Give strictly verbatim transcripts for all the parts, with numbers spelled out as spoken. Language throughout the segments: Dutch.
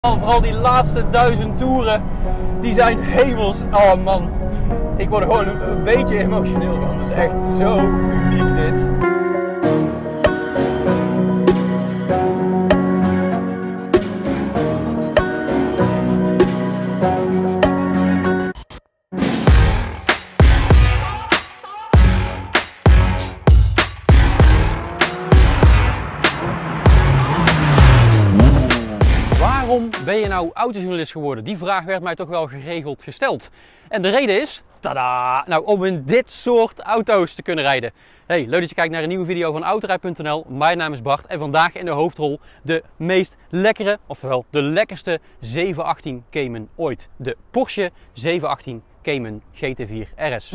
Vooral die laatste duizend toeren, die zijn hemels. Oh man, ik word er gewoon een, een beetje emotioneel van. Het is echt zo uniek dit. Waarom ben je nou autojournalist geworden? Die vraag werd mij toch wel geregeld gesteld. En de reden is, tada, nou om in dit soort auto's te kunnen rijden. Hey, leuk dat je kijkt naar een nieuwe video van Autorij punt n l. Mijn naam is Bart en vandaag in de hoofdrol de meest lekkere, oftewel de lekkerste zeven achttien Cayman ooit. De Porsche zeven achttien Cayman G T vier R S.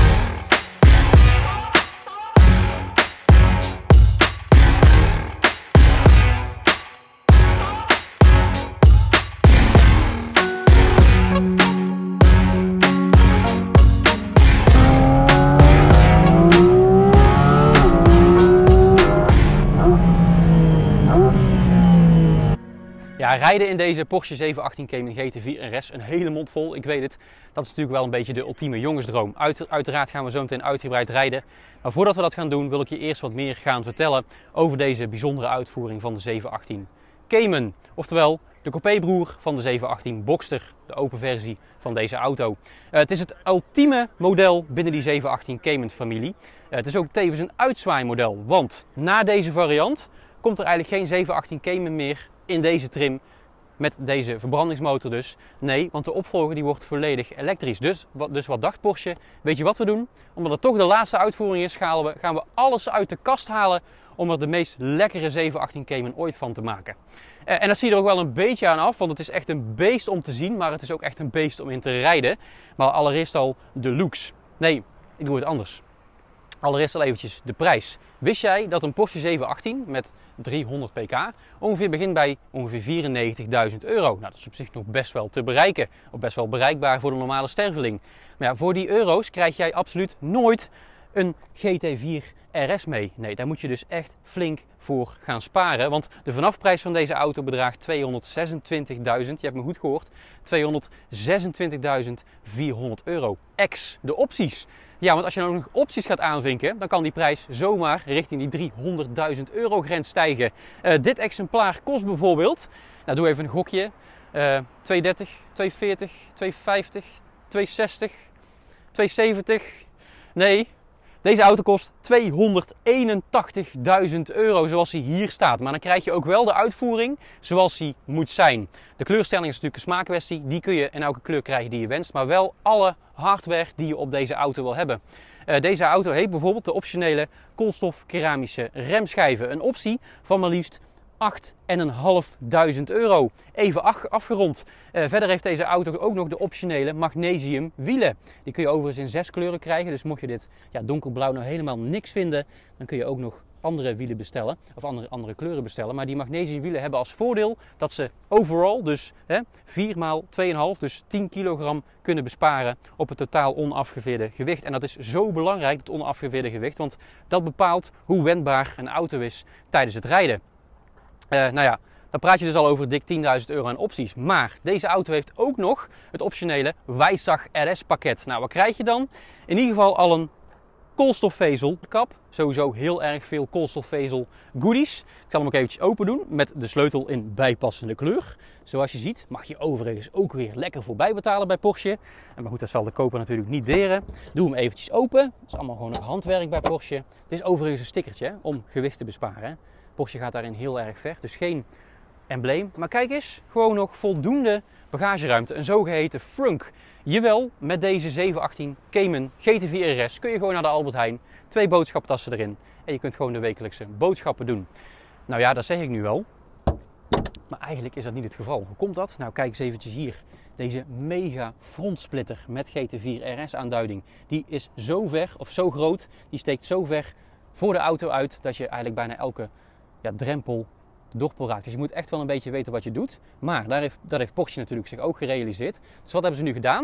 Ja, rijden in deze Porsche zeven achttien Cayman G T vier R S, een hele mond vol, ik weet het. Dat is natuurlijk wel een beetje de ultieme jongensdroom. Uit, uiteraard gaan we zo meteen uitgebreid rijden. Maar voordat we dat gaan doen, wil ik je eerst wat meer gaan vertellen over deze bijzondere uitvoering van de zeven achttien Cayman. Oftewel, de coupébroer van de zeven achttien Boxster, de open versie van deze auto. Uh, het is het ultieme model binnen die zeven achttien Cayman familie. Uh, het is ook tevens een uitzwaaimodel, want na deze variant komt er eigenlijk geen zeven achttien Cayman meer in deze trim met deze verbrandingsmotor dus. Nee, want de opvolger die wordt volledig elektrisch. Dus wat, dus wat dacht Porsche? Weet je wat we doen? Omdat het toch de laatste uitvoering is, gaan we, gaan we alles uit de kast halen om er de meest lekkere zeven achttien Cayman ooit van te maken. Uh, en dat zie je er ook wel een beetje aan af, want het is echt een beest om te zien, maar het is ook echt een beest om in te rijden. Maar allereerst al de looks. Nee, ik doe het anders. Allereerst al eventjes de prijs. Wist jij dat een Porsche zeven achttien met driehonderd pk ongeveer begint bij ongeveer vierennegentigduizend euro? Nou, dat is op zich nog best wel te bereiken. Of best wel bereikbaar voor de normale sterveling. Maar ja, voor die euro's krijg jij absoluut nooit een G T vier R S mee. Nee, daar moet je dus echt flink voor gaan sparen. Want de vanafprijs van deze auto bedraagt tweehonderdzesentwintigduizend, je hebt me goed gehoord, tweehonderdzesentwintigduizend vierhonderd euro. Ex de opties. Ja, want als je nou nog opties gaat aanvinken, dan kan die prijs zomaar richting die driehonderdduizend euro grens stijgen. Uh, dit exemplaar kost bijvoorbeeld, nou doe even een gokje, uh, tweehonderddertig, tweehonderdveertig, tweehonderdvijftig, tweehonderdzestig, tweehonderdzeventig. Nee, deze auto kost tweehonderdeenentachtigduizend euro zoals hij hier staat. Maar dan krijg je ook wel de uitvoering zoals hij moet zijn. De kleurstelling is natuurlijk een smaakkwestie. Die kun je in elke kleur krijgen die je wenst. Maar wel alle hardware die je op deze auto wil hebben. Uh, deze auto heeft bijvoorbeeld de optionele koolstof keramische remschijven. Een optie van maar liefst achtduizend vijfhonderd euro. Even afgerond. Uh, verder heeft deze auto ook nog de optionele magnesium wielen. Die kun je overigens in zes kleuren krijgen. Dus mocht je dit ja, donkerblauw nou helemaal niks vinden, dan kun je ook nog andere wielen bestellen. Of andere, andere kleuren bestellen. Maar die magnesium wielen hebben als voordeel dat ze overall, dus hè, vier maal twee komma vijf, dus tien kilogram kunnen besparen op het totaal onafgeveerde gewicht. En dat is zo belangrijk, het onafgeveerde gewicht. Want dat bepaalt hoe wendbaar een auto is tijdens het rijden. Uh, nou ja, dan praat je dus al over dik tienduizend euro aan opties. Maar deze auto heeft ook nog het optionele Weissach R S pakket. Nou, wat krijg je dan? In ieder geval al een koolstofvezelkap. Sowieso heel erg veel koolstofvezel goodies. Ik zal hem ook eventjes open doen met de sleutel in bijpassende kleur. Zoals je ziet mag je overigens ook weer lekker voorbij betalen bij Porsche. En maar goed, dat zal de koper natuurlijk niet deren. Doe hem eventjes open. Dat is allemaal gewoon nog handwerk bij Porsche. Het is overigens een stickertje hè, om gewicht te besparen. Porsche gaat daarin heel erg ver, dus geen embleem. Maar kijk eens, gewoon nog voldoende bagageruimte, een zogeheten frunk. Jawel, met deze zeven achttien Cayman G T vier R S kun je gewoon naar de Albert Heijn, twee boodschappentassen erin en je kunt gewoon de wekelijkse boodschappen doen. Nou ja, dat zeg ik nu wel, maar eigenlijk is dat niet het geval. Hoe komt dat? Nou, kijk eens eventjes hier. Deze mega frontsplitter met G T vier R S aanduiding, die is zo ver, of zo groot, die steekt zo ver voor de auto uit dat je eigenlijk bijna elke ja, drempel dorpel raakt. Dus je moet echt wel een beetje weten wat je doet. Maar daar heeft, dat heeft Porsche natuurlijk zich ook gerealiseerd. Dus wat hebben ze nu gedaan?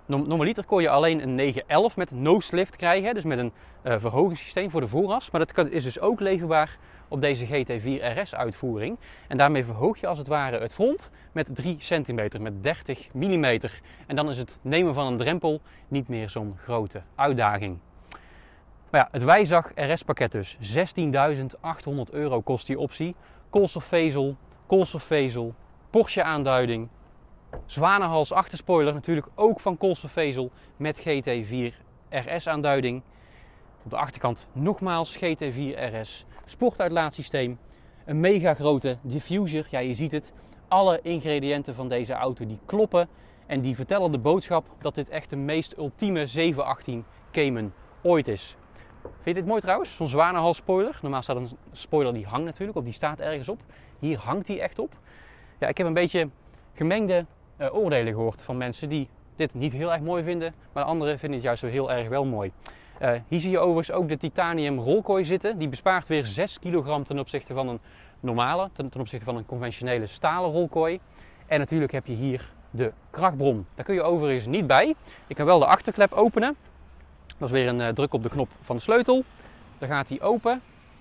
Normaliter kon je alleen een negen elf met nose-lift krijgen, dus met een uh, verhogingssysteem voor de vooras. Maar dat is dus ook leverbaar op deze G T vier R S uitvoering. En daarmee verhoog je als het ware het front met drie centimeter, met dertig millimeter. En dan is het nemen van een drempel niet meer zo'n grote uitdaging. Maar ja, het Weissach R S-pakket dus. zestienduizend achthonderd euro kost die optie. Koolstofvezel, koolstofvezel, Porsche-aanduiding. Zwanenhals achterspoiler, natuurlijk ook van koolstofvezel met G T vier R S-aanduiding. Op de achterkant nogmaals G T vier R S. Sportuitlaatsysteem. Een mega grote diffuser. Ja, je ziet het. Alle ingrediënten van deze auto die kloppen. En die vertellen de boodschap dat dit echt de meest ultieme zeven achttien Cayman ooit is. Vind je dit mooi trouwens? Zo'n Zwanenhals spoiler. Normaal staat een spoiler die hangt natuurlijk, of die staat ergens op. Hier hangt die echt op. Ja, ik heb een beetje gemengde uh, oordelen gehoord van mensen die dit niet heel erg mooi vinden. Maar de anderen vinden het juist zo heel erg wel mooi. Uh, hier zie je overigens ook de titanium rolkooi zitten. Die bespaart weer zes kilogram ten opzichte van een normale, ten, ten opzichte van een conventionele stalen rolkooi. En natuurlijk heb je hier de krachtbron. Daar kun je overigens niet bij. Ik kan wel de achterklep openen. Dat is weer een uh, druk op de knop van de sleutel. Dan gaat hij open.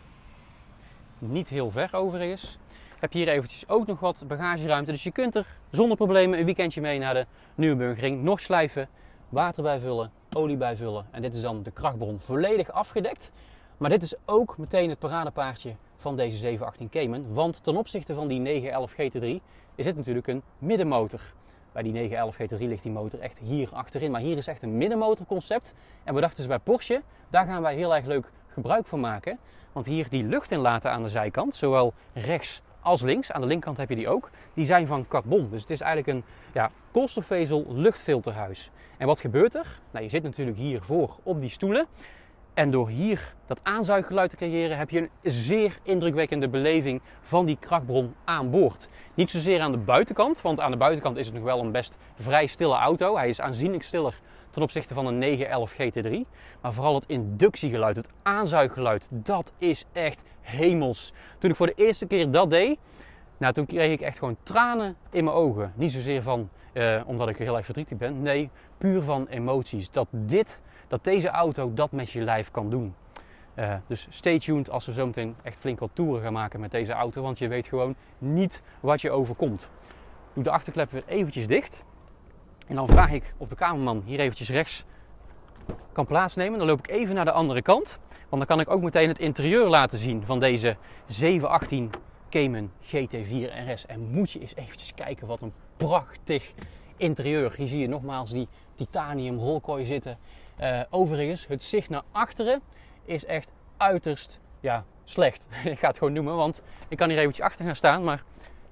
Niet heel ver overigens. Heb je hier eventjes ook nog wat bagageruimte. Dus je kunt er zonder problemen een weekendje mee naar de Nürburgring. Nog slijven, water bijvullen, olie bijvullen. En dit is dan de krachtbron volledig afgedekt. Maar dit is ook meteen het paradepaardje van deze zeven achttien Cayman. Want ten opzichte van die negen elf G T drie is dit natuurlijk een middenmotor. Bij die negen elf G T drie ligt die motor echt hier achterin. Maar hier is echt een middenmotorconcept. En we dachten dus bij Porsche, daar gaan wij heel erg leuk gebruik van maken. Want hier die luchtinlaten aan de zijkant, zowel rechts als links, aan de linkerkant heb je die ook, die zijn van carbon. Dus het is eigenlijk een ja, koolstofvezel luchtfilterhuis. En wat gebeurt er? Nou, je zit natuurlijk hiervoor op die stoelen. En door hier dat aanzuiggeluid te creëren heb je een zeer indrukwekkende beleving van die krachtbron aan boord. Niet zozeer aan de buitenkant, want aan de buitenkant is het nog wel een best vrij stille auto. Hij is aanzienlijk stiller ten opzichte van een negen elf G T drie. Maar vooral het inductiegeluid, het aanzuiggeluid, dat is echt hemels. Toen ik voor de eerste keer dat deed, nou, toen kreeg ik echt gewoon tranen in mijn ogen. Niet zozeer van, uh, omdat ik heel erg verdrietig ben, nee, puur van emoties. Dat dit... Dat deze auto dat met je lijf kan doen. Uh, dus stay tuned als we zo meteen echt flink wat toeren gaan maken met deze auto. Want je weet gewoon niet wat je overkomt. Doe de achterklep weer eventjes dicht. En dan vraag ik of de cameraman hier eventjes rechts kan plaatsnemen. Dan loop ik even naar de andere kant. Want dan kan ik ook meteen het interieur laten zien van deze zeven achttien Cayman G T vier R S. En moet je eens eventjes kijken wat een prachtig interieur. Hier zie je nogmaals die titanium rolkooi zitten. Uh, overigens, het zicht naar achteren is echt uiterst ja, slecht. Ik ga het gewoon noemen, want ik kan hier eventjes achter gaan staan, maar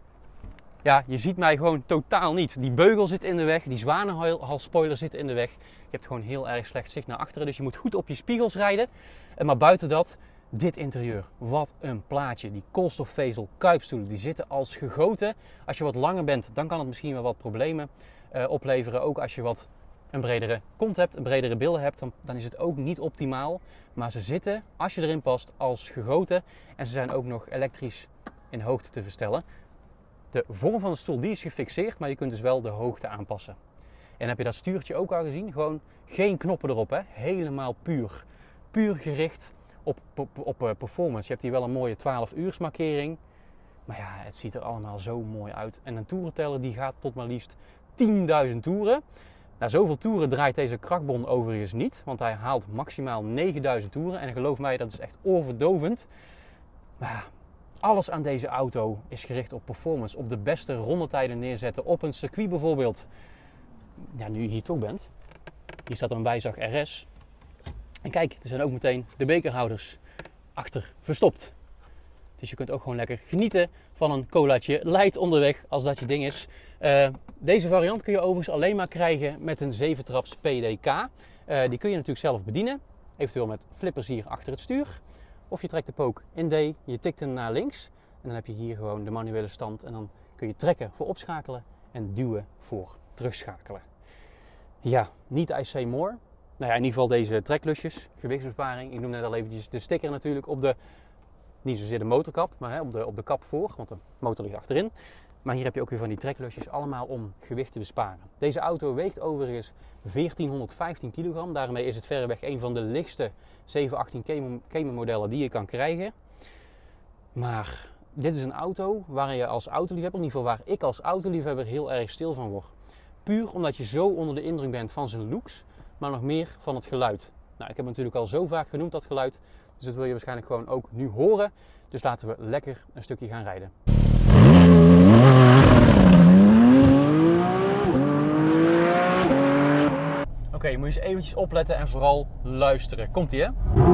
ja, je ziet mij gewoon totaal niet. Die beugel zit in de weg, die zwanenhalsspoiler zit in de weg. Je hebt gewoon heel erg slecht zicht naar achteren, dus je moet goed op je spiegels rijden. Uh, maar buiten dat, dit interieur, wat een plaatje. Die koolstofvezel kuipstoelen, die zitten als gegoten. Als je wat langer bent, dan kan het misschien wel wat problemen uh, opleveren. Ook als je wat een bredere kont hebt, een bredere billen hebt, dan, dan is het ook niet optimaal. Maar ze zitten, als je erin past, als gegoten. En ze zijn ook nog elektrisch in hoogte te verstellen. De vorm van de stoel die is gefixeerd, maar je kunt dus wel de hoogte aanpassen. En heb je dat stuurtje ook al gezien? Gewoon geen knoppen erop, hè? Helemaal puur. Puur gericht op, op, op performance. Je hebt hier wel een mooie twaalf uursmarkering. Maar ja, het ziet er allemaal zo mooi uit. En een toerenteller die gaat tot maar liefst tienduizend toeren. Nou, zoveel toeren draait deze krachtbron overigens niet, want hij haalt maximaal negenduizend toeren. En geloof mij, dat is echt oorverdovend. Maar alles aan deze auto is gericht op performance, op de beste rondetijden neerzetten, op een circuit bijvoorbeeld. Ja, nu je hier toch bent. Hier staat een Weissach R S. En kijk, er zijn ook meteen de bekerhouders achter verstopt. Dus je kunt ook gewoon lekker genieten van een colaatje light onderweg, als dat je ding is. Uh, deze variant kun je overigens alleen maar krijgen met een zeven traps P D K. Uh, die kun je natuurlijk zelf bedienen, eventueel met flippers hier achter het stuur. Of je trekt de pook in D, je tikt hem naar links. En dan heb je hier gewoon de manuele stand. En dan kun je trekken voor opschakelen en duwen voor terugschakelen. Ja, niet I say more. Nou ja, in ieder geval deze treklusjes, gewichtsbesparing. Ik noem net al eventjes de sticker natuurlijk op de... Niet zozeer de motorkap, maar hè, op, de, op de kap voor, want de motor ligt achterin. Maar hier heb je ook weer van die treklusjes, allemaal om gewicht te besparen. Deze auto weegt overigens veertienhonderdvijftien kilogram. Daarmee is het verreweg een van de lichtste zeven achttien Cayman modellen die je kan krijgen. Maar dit is een auto waar je als autoliefhebber, in ieder geval waar ik als autoliefhebber heel erg stil van word. Puur omdat je zo onder de indruk bent van zijn looks, maar nog meer van het geluid. Nou, ik heb het natuurlijk al zo vaak genoemd, dat geluid. Dus dat wil je waarschijnlijk gewoon ook nu horen. Dus laten we lekker een stukje gaan rijden. Oké, okay, moet je eens eventjes opletten en vooral luisteren. Komt-ie, hè?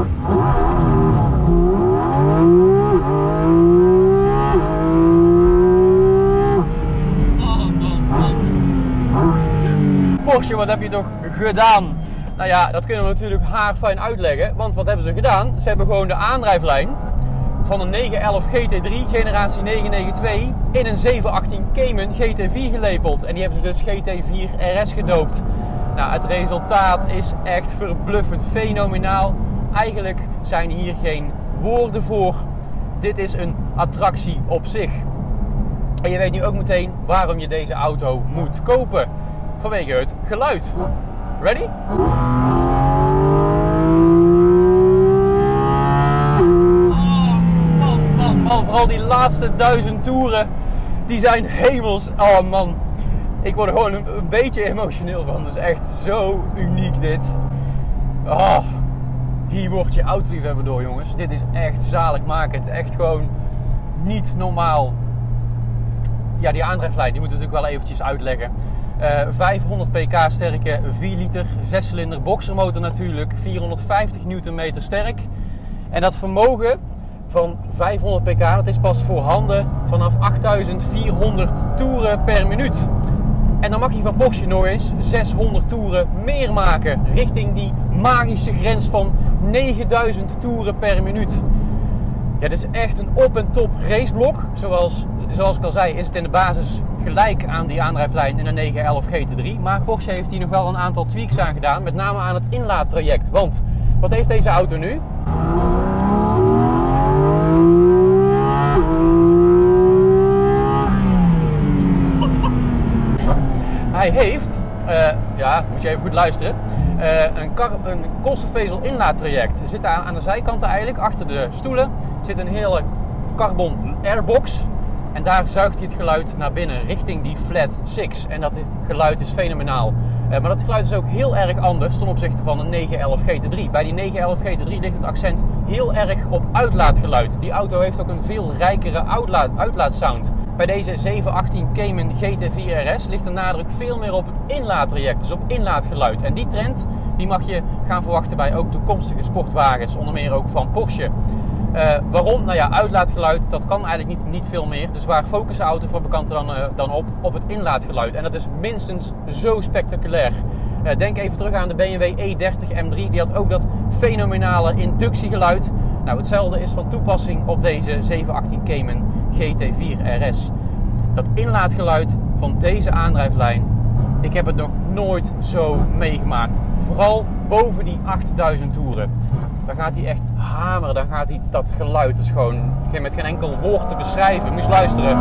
Porsche, wat heb je toch gedaan? Nou ja, dat kunnen we natuurlijk haarfijn uitleggen. Want wat hebben ze gedaan? Ze hebben gewoon de aandrijflijn van een negen elf G T drie generatie negen negenennegentig in een zeven achttien Cayman G T vier gelepeld. En die hebben ze dus G T vier R S gedoopt. Nou, het resultaat is echt verbluffend, fenomenaal. Eigenlijk zijn hier geen woorden voor. Dit is een attractie op zich. En je weet nu ook meteen waarom je deze auto moet kopen. Vanwege het geluid. Ready? Oh, man, man, man. Vooral die laatste duizend toeren, die zijn hemels. Oh man, ik word er gewoon een, een beetje emotioneel van. Het is echt zo uniek dit. Oh, hier word je autoliefhebber door, jongens. Dit is echt zaligmakend. Echt gewoon niet normaal. Ja, die aandrijflijn, die moeten we natuurlijk wel eventjes uitleggen. Uh, vijfhonderd pk sterke vier liter, zes cilinder boxermotor natuurlijk, vierhonderdvijftig newtonmeter sterk. En dat vermogen van vijfhonderd pk, dat is pas voorhanden vanaf achttausend vierhonderd toeren per minuut. En dan mag je van Porsche nog eens zeshonderd toeren meer maken, richting die magische grens van negenduizend toeren per minuut. Ja, dit is echt een op- en top raceblok. Zoals, zoals ik al zei, is het in de basis gelijk aan die aandrijflijn in een negen elf G T drie. Maar Porsche heeft hier nog wel een aantal tweaks aan gedaan, met name aan het inlaadtraject. Want wat heeft deze auto nu? Hij heeft, uh, ja, moet je even goed luisteren, uh, een, een koolstofvezel inlaadtraject. Er zit aan, aan de zijkanten eigenlijk, achter de stoelen, zit een hele carbon airbox. En daar zuigt hij het geluid naar binnen, richting die flat six. En dat geluid is fenomenaal. Uh, maar dat geluid is ook heel erg anders ten opzichte van een negen elf G T drie. Bij die negen elf G T drie ligt het accent heel erg op uitlaatgeluid. Die auto heeft ook een veel rijkere uitlaat, uitlaatsound. Bij deze zeven achttien Cayman G T vier R S ligt de nadruk veel meer op het inlaattraject, dus op inlaatgeluid. En die trend die mag je gaan verwachten bij ook toekomstige sportwagens, onder meer ook van Porsche. Uh, waarom? Nou ja, uitlaatgeluid, dat kan eigenlijk niet, niet veel meer. Dus waar focussen autofabrikanten dan, uh, dan op? Op het inlaatgeluid. En dat is minstens zo spectaculair. Uh, denk even terug aan de B M W E dertig M drie. Die had ook dat fenomenale inductiegeluid. Nou, hetzelfde is van toepassing op deze zeven achttien Cayman G T vier R S. Dat inlaatgeluid van deze aandrijflijn, ik heb het nog nooit zo meegemaakt. Vooral boven die achtduizend toeren. Dan gaat hij echt hameren, dan gaat hij, dat geluid is gewoon met geen enkel woord te beschrijven. Moet je luisteren.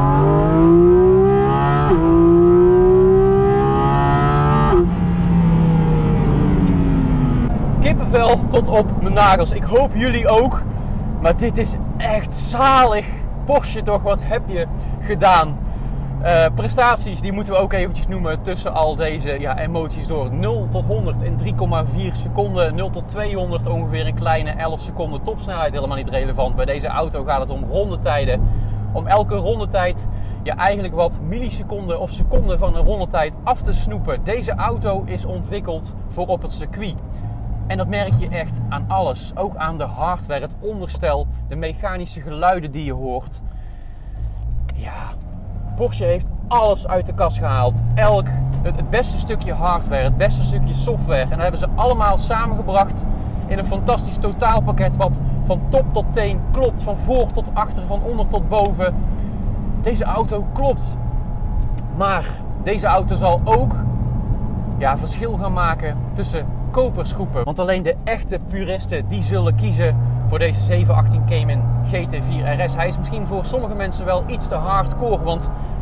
Kippenvel tot op mijn nagels. Ik hoop jullie ook. Maar dit is echt zalig. Porsche toch, wat heb je gedaan? Uh, prestaties, die moeten we ook eventjes noemen tussen al deze ja, emoties door. nul tot honderd in drie komma vier seconden. nul tot tweehonderd ongeveer een kleine elf seconden. Topsnelheid helemaal niet relevant. Bij deze auto gaat het om rondetijden. Om elke rondetijd ja, eigenlijk wat milliseconden of seconden van een rondetijd af te snoepen. Deze auto is ontwikkeld voor op het circuit. En dat merk je echt aan alles. Ook aan de hardware, het onderstel, de mechanische geluiden die je hoort. Ja, Porsche heeft alles uit de kast gehaald. Elk, het, het beste stukje hardware, het beste stukje software. En dat hebben ze allemaal samengebracht in een fantastisch totaalpakket wat van top tot teen klopt. Van voor tot achter, van onder tot boven. Deze auto klopt. Maar deze auto zal ook ja, verschil gaan maken tussen kopersgroepen. Want alleen de echte puristen die zullen kiezen voor deze zeven achttien Cayman G T vier R S. Hij is misschien voor sommige mensen wel iets te hardcore, want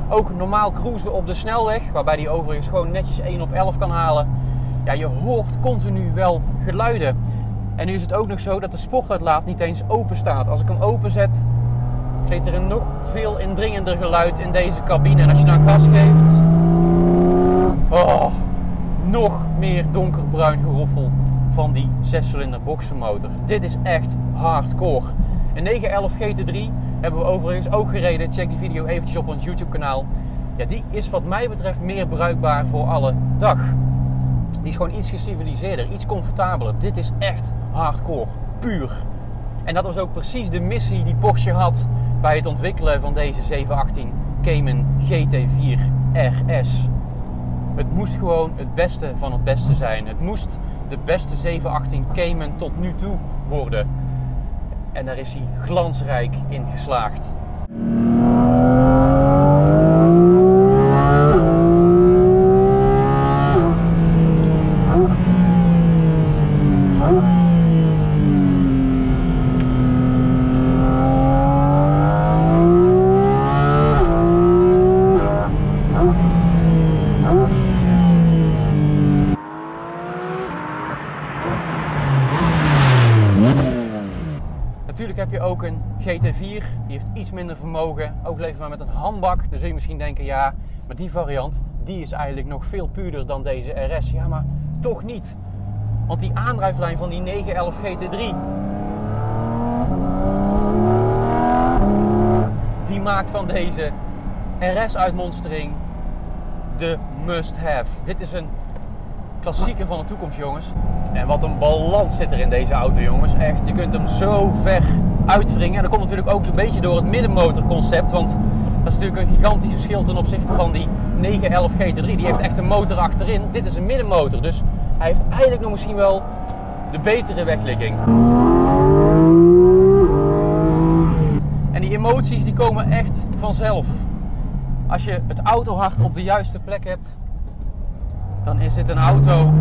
Ook normaal cruisen op de snelweg, waarbij die overigens gewoon netjes één op elf kan halen. Ja, je hoort continu wel geluiden. En nu is het ook nog zo dat de sportuitlaat niet eens open staat. Als ik hem openzet, zit er een nog veel indringender geluid in deze cabine. En als je nou gas geeft, oh, nog meer donkerbruin geroffel van die zescilinder boxermotor. Dit is echt hardcore. Een negen elf G T drie hebben we overigens ook gereden. Check die video eventjes op ons YouTube kanaal. Ja, die is wat mij betreft meer bruikbaar voor alle dag. Die is gewoon iets geciviliseerder, iets comfortabeler. Dit is echt hardcore, puur. En dat was ook precies de missie die Porsche had bij het ontwikkelen van deze zevenhonderdachttien Cayman G T vier R S. Het moest gewoon het beste van het beste zijn. Het moest de beste zevenhonderdachttien Cayman tot nu toe worden. En daar is hij glansrijk in geslaagd. Natuurlijk heb je ook een G T vier, die heeft iets minder vermogen, ook levert maar met een handbak. Dan zul je misschien denken, ja, maar die variant, die is eigenlijk nog veel puurder dan deze R S. Ja, maar toch niet. Want die aandrijflijn van die negen elf G T drie, die maakt van deze R S-uitmonstering de must-have. Dit is een klassieker van de toekomst, jongens. En wat een balans zit er in deze auto, jongens. Echt, je kunt hem zo ver uitwringen. En dat komt natuurlijk ook een beetje door het middenmotorconcept. Want dat is natuurlijk een gigantisch verschil ten opzichte van die negen elf G T drie. Die heeft echt een motor achterin. Dit is een middenmotor. Dus hij heeft eigenlijk nog misschien wel de betere wegligging. En die emoties die komen echt vanzelf. Als je het autohart op de juiste plek hebt, dan is dit een auto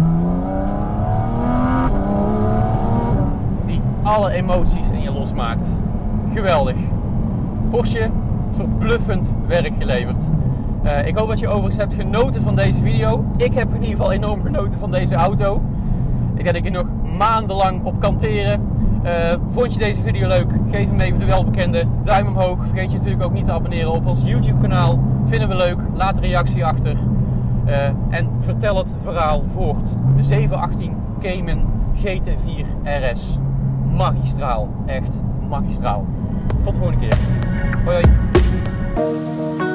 die alle emoties in je losmaakt. Geweldig. Porsche, verbluffend werk geleverd. Uh, ik hoop dat je overigens hebt genoten van deze video. Ik heb in ieder geval enorm genoten van deze auto. Ik denk dat ik er nog maandenlang op kan teren. Uh, vond je deze video leuk? Geef hem even de welbekende duim omhoog. Vergeet je natuurlijk ook niet te abonneren op ons YouTube kanaal. Vinden we leuk? Laat een reactie achter. Uh, en vertel het verhaal voort. De zevenhonderdachttien Cayman G T vier R S. Magistraal. Echt magistraal. Tot de volgende keer. Hoi hoi.